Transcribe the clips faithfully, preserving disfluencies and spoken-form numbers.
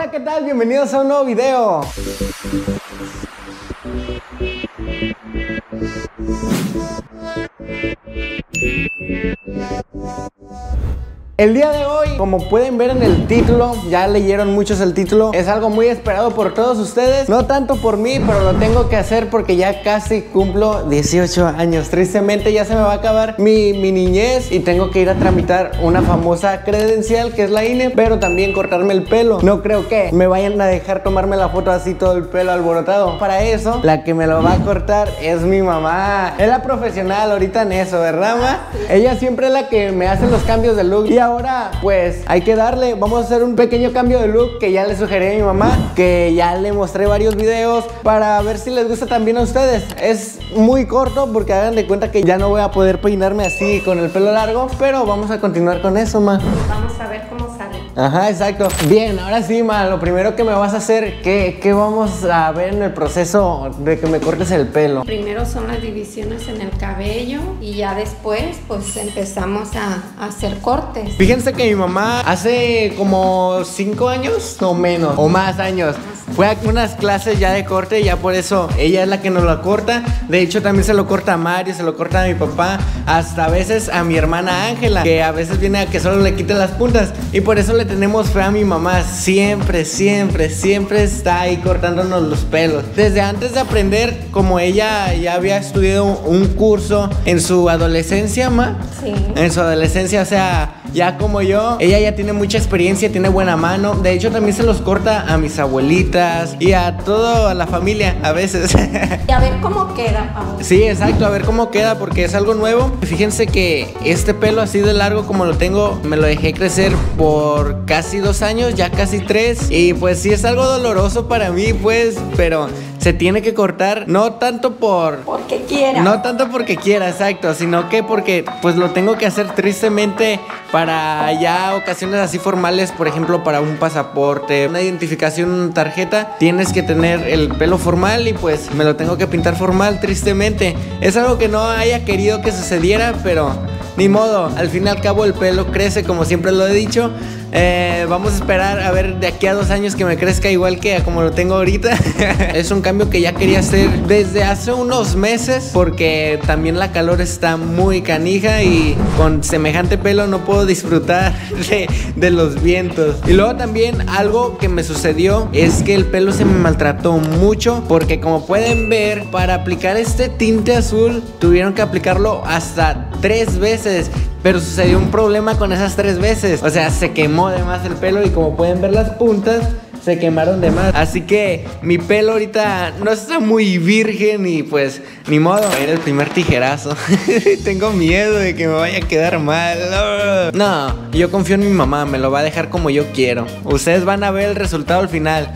Hola, ¿qué tal? Bienvenidos a un nuevo video. El día de hoy, como pueden ver en el título, ya leyeron muchos el título, es algo muy esperado por todos ustedes, no tanto por mí, pero lo tengo que hacer porque ya casi cumplo dieciocho años. Tristemente ya se me va a acabar mi, mi niñez y tengo que ir a tramitar una famosa credencial que es la I N E, pero también cortarme el pelo. No creo que me vayan a dejar tomarme la foto así todo el pelo alborotado. Para eso, la que me lo va a cortar es mi mamá. Es la profesional ahorita en eso, ¿verdad, ma? Ella siempre es la que me hace los cambios de look y ahora pues hay que darle, vamos a hacer un pequeño cambio de look que ya le sugerí a mi mamá, que ya le mostré varios videos para ver si les gusta también a ustedes. Es muy corto porque hagan de cuenta que ya no voy a poder peinarme así con el pelo largo, pero vamos a continuar con eso, ma. Vamos a ver cómo sale. Ajá, exacto. Bien, ahora sí, ma, lo primero que me vas a hacer, ¿qué, qué vamos a ver en el proceso de que me cortes el pelo? Primero son las divisiones en el cabello y ya después pues empezamos a, a hacer cortes. Fíjense que mi mamá hace como cinco años o menos o más años fue a unas clases ya de corte y ya por eso ella es la que nos lo corta. De hecho también se lo corta a Mario, se lo corta a mi papá, hasta a veces a mi hermana Ángela, que a veces viene a que solo le quiten las puntas, y por eso le tenemos fe a mi mamá. Siempre, siempre, siempre está ahí cortándonos los pelos. Desde antes de aprender, como ella ya había estudiado un curso en su adolescencia, ma. Sí. En su adolescencia, o sea, ya como yo, ella ya tiene mucha experiencia, tiene buena mano. De hecho también se los corta a mis abuelitas y a toda la familia a veces. Y a ver cómo queda, Pau. Sí, exacto, a ver cómo queda porque es algo nuevo. Fíjense que este pelo así de largo como lo tengo, me lo dejé crecer por casi dos años, ya casi tres. Y pues sí es algo doloroso para mí, pues, pero se tiene que cortar, no tanto por... Porque quiera. No tanto porque quiera, exacto, sino que porque pues lo tengo que hacer tristemente para ya ocasiones así formales, por ejemplo, para un pasaporte, una identificación, una tarjeta, tienes que tener el pelo formal y pues me lo tengo que pintar formal, tristemente. Es algo que no haya querido que sucediera, pero ni modo, al fin y al cabo el pelo crece, como siempre lo he dicho. Eh, vamos a esperar a ver de aquí a dos años que me crezca igual que como lo tengo ahorita. Es un cambio que ya quería hacer desde hace unos meses, porque también la calor está muy canija y con semejante pelo no puedo disfrutar de, de los vientos. Y luego también algo que me sucedió es que el pelo se me maltrató mucho, porque como pueden ver, para aplicar este tinte azul tuvieron que aplicarlo hasta tres veces. Pero sucedió un problema con esas tres veces. O sea, se quemó de más el pelo y como pueden ver las puntas se quemaron de más. Así que mi pelo ahorita no está muy virgen y pues ni modo. Era el primer tijerazo. Tengo miedo de que me vaya a quedar mal. No, yo confío en mi mamá, me lo va a dejar como yo quiero. Ustedes van a ver el resultado al final.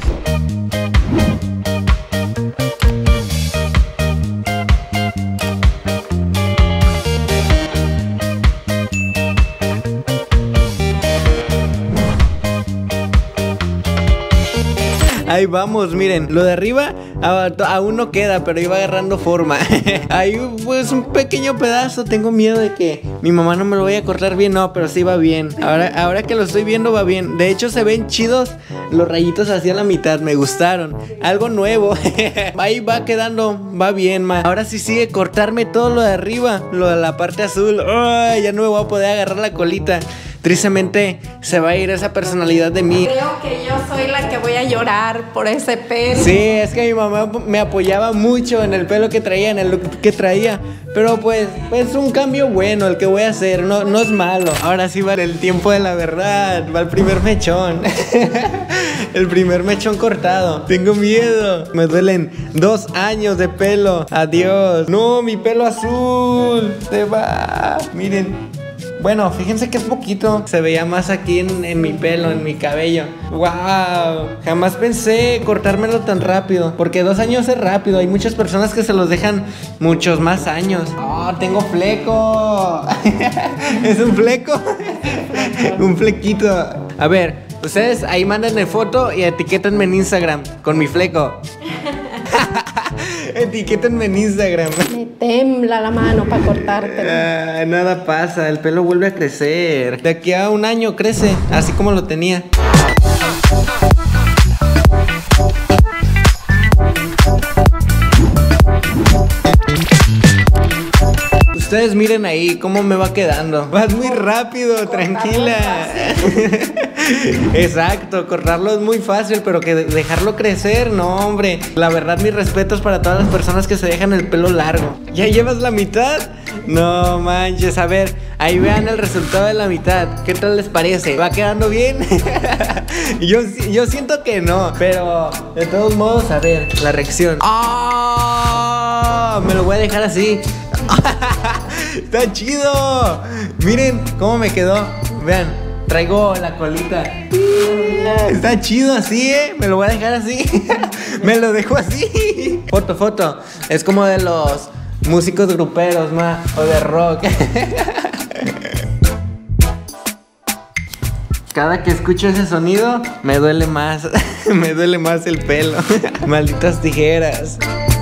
Ahí vamos, miren, lo de arriba aún no queda, pero iba agarrando forma. Ahí pues un pequeño pedazo, tengo miedo de que mi mamá no me lo vaya a cortar bien. No, pero sí va bien. Ahora, ahora que lo estoy viendo va bien. De hecho se ven chidos los rayitos hacia la mitad, me gustaron. Algo nuevo. Ahí va quedando, va bien, ma. Ahora sí sigue cortarme todo lo de arriba, lo de la parte azul. Ay, ya no me voy a poder agarrar la colita. Tristemente se va a ir esa personalidad de mí. Creo que yo soy la que voy a llorar por ese pelo. Sí, es que mi mamá me apoyaba mucho en el pelo que traía, en el look que traía. Pero pues, es un cambio bueno el que voy a hacer, no, no es malo. Ahora sí va el tiempo de la verdad, va el primer mechón. El primer mechón cortado. Tengo miedo, me duelen dos años de pelo. Adiós. No, mi pelo azul se va. Miren. Bueno, fíjense que es poquito. Se veía más aquí en, en mi pelo, en mi cabello. ¡Wow! Jamás pensé cortármelo tan rápido, porque dos años es rápido. Hay muchas personas que se los dejan muchos más años. ¡Oh, tengo fleco! ¿Es un fleco? Un flequito. A ver, ustedes ahí mándenme foto y etiquétenme en Instagram con mi fleco. Etiquétenme en Instagram. Me tembla la mano para cortártelo. Ah, nada pasa, el pelo vuelve a crecer. De aquí a un año crece, así como lo tenía. ustedes miren ahí cómo me va quedando. Vas muy rápido, tranquila. Exacto, cortarlo es muy fácil, pero que dejarlo crecer, no, hombre. La verdad, mis respetos para todas las personas que se dejan el pelo largo. ¿Ya llevas la mitad? No manches, a ver, ahí vean el resultado de la mitad. ¿Qué tal les parece? ¿Va quedando bien? yo, yo siento que no, pero de todos modos, a ver, la reacción. ¡Ah! Me lo voy a dejar así. ¡Está chido! Miren cómo me quedó. Vean, traigo la colita. Está chido así, ¿eh? Me lo voy a dejar así. Me lo dejo así. Foto, foto. Es como de los músicos gruperos, ma, o de rock. Cada que escucho ese sonido, me duele más. Me duele más el pelo. Malditas tijeras.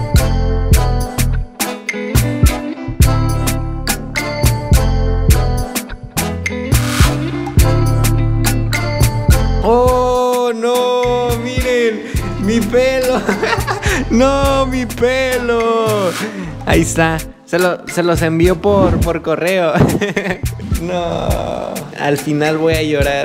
¡Oh, no! ¡Miren! ¡Mi pelo! ¡No, mi pelo! Ahí está. Se, lo, se los envío por, por correo. No. Al final voy a llorar.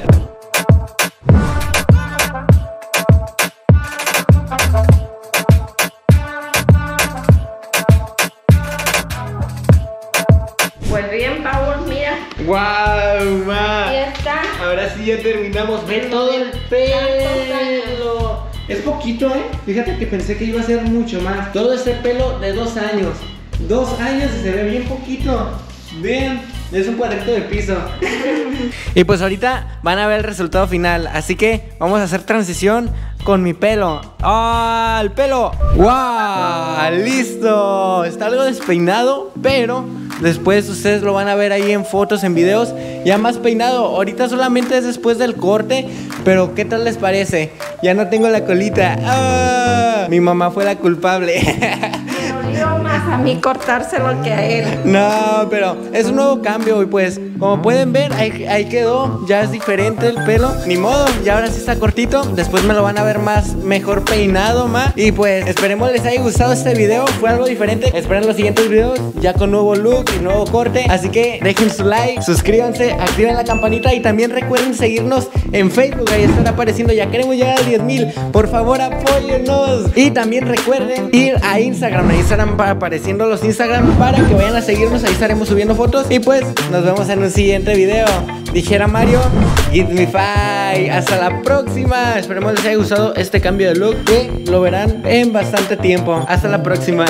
Pues bien, Power, mira. ¡Guau, ma! Ahí está. Ahora sí ya terminamos. Ve todo el pelo. Es poquito, ¿eh? Fíjate que pensé que iba a ser mucho más. Todo este pelo de dos años. Dos años y se ve bien poquito. Vean, es un cuadrito de piso. Y pues ahorita van a ver el resultado final. Así que vamos a hacer transición con mi pelo. ¡Ah! ¡El pelo! ¡Guau! ¡Listo! Está algo despeinado, pero después ustedes lo van a ver ahí en fotos, en videos, ya más peinado. Ahorita solamente es después del corte, pero ¿qué tal les parece? Ya no tengo la colita. ¡Ah! Mi mamá fue la culpable. Me dolió más a mí cortárselo que a él. No, pero es un nuevo cambio y pues como pueden ver, ahí, ahí quedó. Ya es diferente el pelo. Ni modo, ya ahora sí está cortito. Después me lo van a ver más, mejor peinado, ma. Y pues esperemos les haya gustado este video. Fue algo diferente. Esperen los siguientes videos ya con nuevo look y nuevo corte. Así que dejen su like, suscríbanse, activen la campanita y también recuerden seguirnos en Facebook. Ahí estará apareciendo. Ya queremos llegar a diez mil. Por favor, apóyennos. Y también recuerden ir a Instagram. Ahí estarán apareciendo los Instagram para que vayan a seguirnos. Ahí estaremos subiendo fotos. Y pues nos vemos en un siguiente video. Dijera Mario, give me five. Hasta la próxima. Esperemos les haya gustado este cambio de look, que lo verán en bastante tiempo. Hasta la próxima.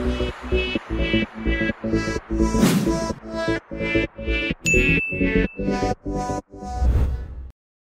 Yeah.